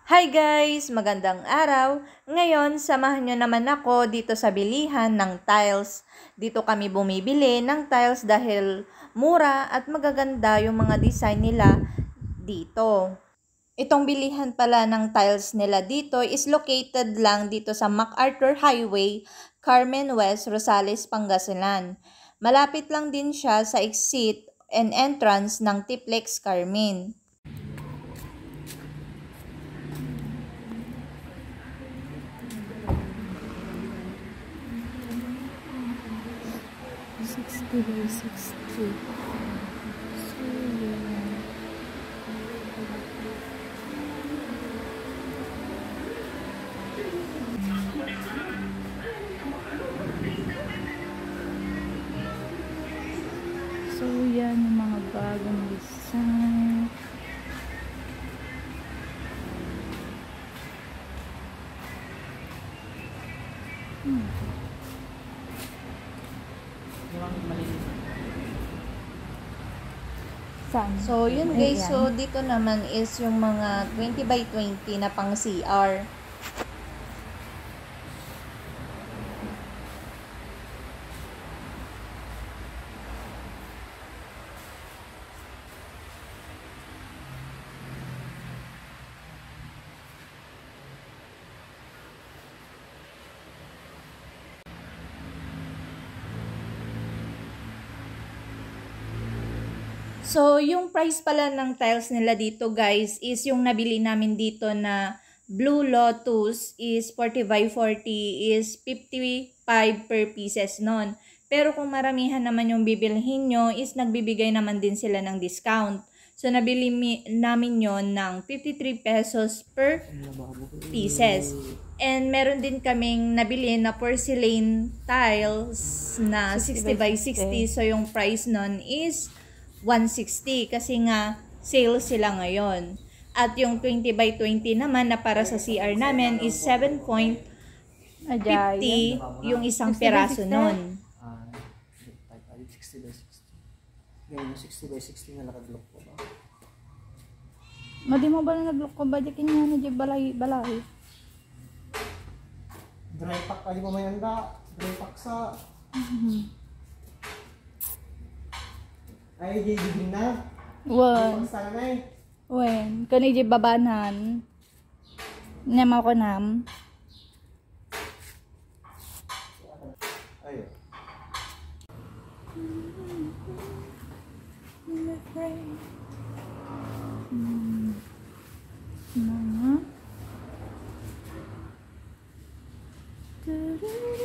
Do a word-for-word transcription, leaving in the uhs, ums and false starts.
Hi guys! Magandang araw! Ngayon, samahan nyo naman ako dito sa bilihan ng tiles. Dito kami bumibili ng tiles dahil mura at magaganda yung mga design nila dito. Itong bilihan pala ng tiles nila dito is located lang dito sa MacArthur Highway, Carmen West, Rosales, Pangasinan. Malapit lang din siya sa exit and entrance ng Tiplex Carmen. sixty by sixty. So, yeah. So, yan yung mga bagong design. Hmm. So, yun guys. So, dito naman is yung mga twenty by twenty na pang C R. So, yung price pala ng tiles nila dito guys is yung nabili namin dito na Blue Lotus is forty-five forty is fifty-five per pieces nun. Pero kung maramihan naman yung bibilhin nyo is nagbibigay naman din sila ng discount. So, nabili mi namin yon ng fifty-three pesos per pieces. And meron din kaming nabili na porcelain tiles na sixty by sixty. So, yung price nun is one sixty kasi nga sale sila ngayon. At yung twenty by twenty naman na para sa C R namin is seven point fifty yung isang peraso nun. sixty by sixty. Ngayon, sixty by sixty na nakaglock ko ba? Madi mo ba na nag-look ko ba? Diyan nga na dyan balay, balay. Dry pack, ali mo may anda. Dry pack sa... Mm-hmm. Ay, di di na. Wen. Sana na eh. Wen. Kani dyan babanan. Nema ko nam. Ayun. Hmm. Mga.